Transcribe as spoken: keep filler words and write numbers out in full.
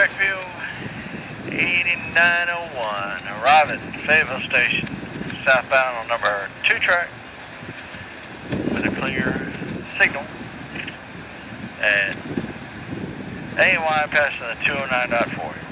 Amtrak P zero eight nine oh one, arrive at Fayetteville Station, southbound on number two track, with a clear signal, and A and Y passing the two oh nine point four.